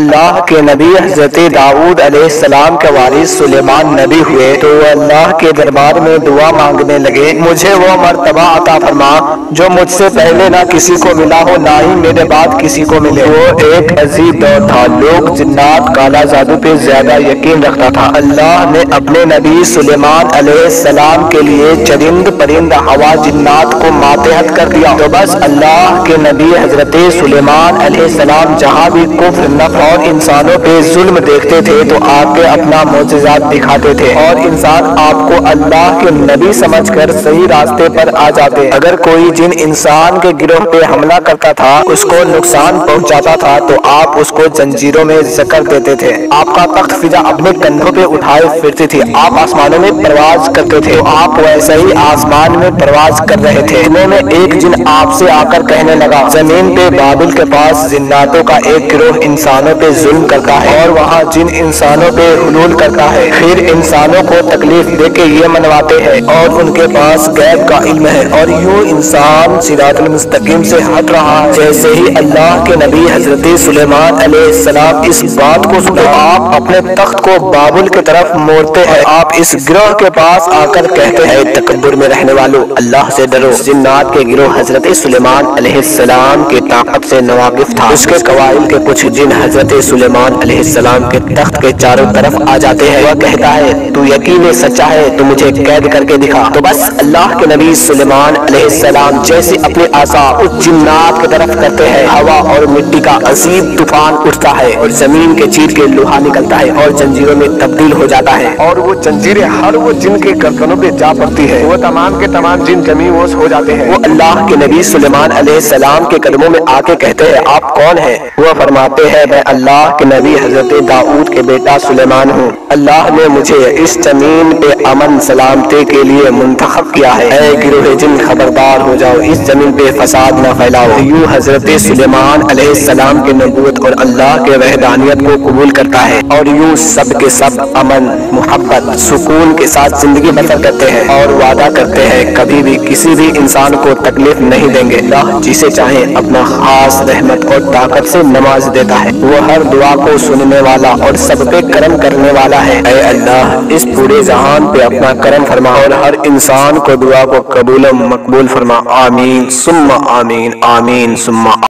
अल्लाह के नबी हजरत दाऊद अलैहिस्सलाम के वारिस सुलेमान नबी हुए तो वो अल्लाह के दरबार में दुआ मांगने लगे, मुझे वो मर्तबा अता फरमा जो मुझसे पहले ना किसी को मिला हो ना ही मेरे बाद किसी को मिले। वो एक अजीब दौर था, लोग जिन्नात काला जादू पे ज्यादा यकीन रखता था। अल्लाह ने अपने नबी सुलेमान अलैहिस्सलाम के लिए चरिंद परिंद हवा जिन्नात को मातहत कर दिया। तो बस अल्लाह के नबी हजरत सुलेमान अलैहिस्सलाम जहाँ भी कुफ्र नफ्र और इंसानों पे जुल्म देखते थे तो आके अपना मोजज़ात दिखाते थे और इंसान आपको अल्लाह के नबी समझकर सही रास्ते पर आ जाते। अगर कोई जिन इंसान के गिरोह पे हमला करता था, उसको नुकसान पहुंचाता था तो आप उसको जंजीरों में जकड़ देते थे। आपका तख्त फिजा अपने कंधों पे उठाए फिरती थी। आप आसमानों में परवाज करते थे तो आप वैसे ही आसमान में परवाज कर रहे थे। इतने में एक जिन आपसे आकर कहने लगा, जमीन पे बाबिल के पास जिन्नातों का एक गिरोह इंसानों पे जुल्म करता है और वहाँ जिन इंसानों पे हुलूल करता है, फिर इंसानों को तकलीफ देके ये मनवाते हैं और उनके पास गैब का इल्म है और यूं इंसान सिरातुल मुस्तकीम से हट रहा है। जैसे ही अल्लाह के नबी हजरत सुलेमान अलैहिस्सलाम इस बात को सुने, आप अपने तख्त को बाबुल की तरफ मोड़ते हैं। आप इस गिरोह के पास आकर कहते हैं, तकब्बुर में रहने वालों, अल्लाह से डरो। जिन्नात के गिरोह हजरत सुलेमान अलैहिस्सलाम की ताकत से नवाकिफ था। उसके कवाइल के कुछ जिन हजरत सुलेमान अलैहिस्सलाम के तख्त के चारों तरफ आ जाते हैं। वह कहता है, तू यकीन सच्चा है तो मुझे कैद करके दिखा। तो बस अल्लाह के नबी सुलेमान अलैहिस्सलाम जैसे अपने आसा उस जिन्नात की तरफ करते हैं, हवा और मिट्टी का अजीब तूफान उठता है और जमीन के चीर के लोहा निकलता है और जंजीरों में तब्दील हो जाता है और वो जंजीरें हर वो जिन के गर्दनों पे जा पड़ती है। वो तमाम के तमाम जिन जमीन हो जाते हैं। वो अल्लाह के नबी सुलेमान अलैहिस्सलाम के कदमों में आके कहते हैं, आप कौन है? वो फरमाते हैं, मैं अल्लाह के नबी हजरत दाऊद के बेटा सुलेमान हूँ। अल्लाह ने मुझे इस जमीन पे अमन सलामती के लिए मुंतखब किया है। ऐ गिरोह जिन खबरदार हो जाओ, इस जमीन पे फसाद न फैलाओ। यूं हजरत सुलेमान अलैहिस्सलाम की नबूवत और अल्लाह के वहदानियत को कबूल करता है और यूं सब के सब अमन मोहब्बत सुकून के साथ जिंदगी बसर करते हैं और वादा करते हैं कभी भी किसी भी इंसान को तकलीफ नहीं देंगे। अल्लाह जिसे चाहे अपना खास रहमत और ताकत से नवाज देता है। वो हर दुआ को सुनने वाला और सब पे करम करने वाला है। ऐ अल्लाह इस पूरे जहान पे अपना करम फरमा और हर इंसान को दुआ को कबूल मकबूल फरमा। आमीन सुम्मा आमीन, आमीन सुम्मा।